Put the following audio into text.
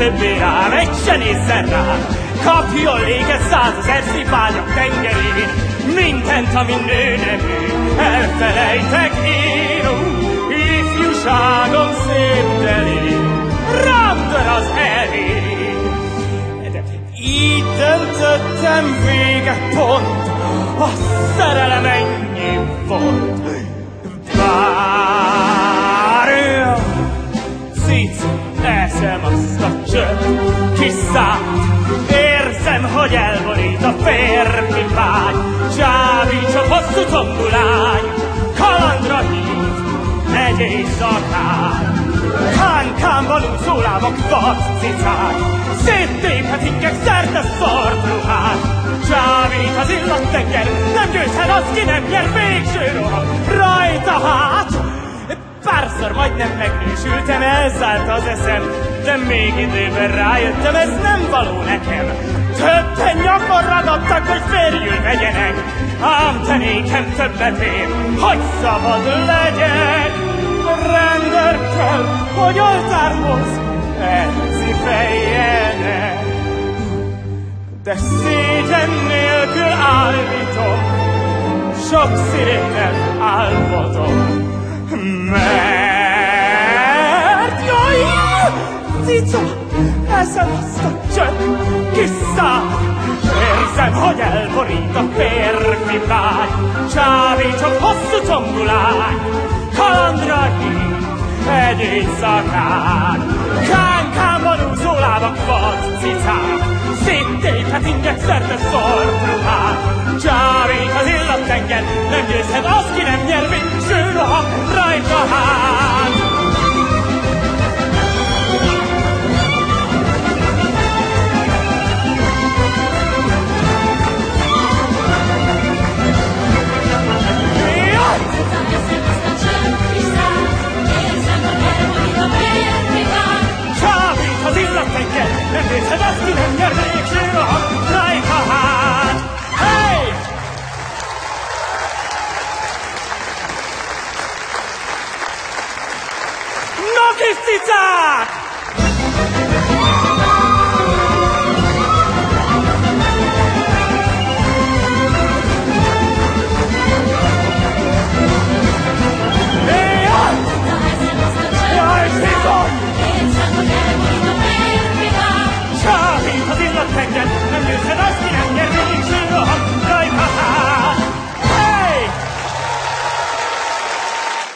többé rám, egy se nézzen rám. Kapjon léget 100 000 szipányok tengerén, mindent, ami nő nevű, elfelejtek én. Ifjúságom szép delén, rám dör az erény. De így döntöttem véget pont, a szerelem ennyi volt. Várja, cic, eszem azt a csönd, kis szállt. Érzem, hogy elborít a férfi vágy, csábítsok hosszú tombulány, kalandra hív egy éjszakán. Kánkánban úszó lábak vad cicák, széttéphet ingek szerte szart ruhát. Csábít az illattenger, nem győzhet az, ki nem nyer, végső roham rajta hát. Párszor majdnem megnősültem, elszállt az eszem, de még időben rájöttem, ez nem való nekem. Többen nyakon ragadtak, hogy férjül vegyenek, ám te nékem többet ér, hogy szabad legyek. Rendőr kell, hogy oltárhoz elcipeljenek, de szégyen nélkül állítom, sok szirénnel álmodom. Mert jaj, cica, eszem azt a csönd, kis szár. Érzem, hogy elborít a férfi vágy, csábítsok hosszú tombulány, kalandra hív egy éjszakán. Kánkánban úszó lábak vad cicák, széttéphet ingek szerte szort ruhát.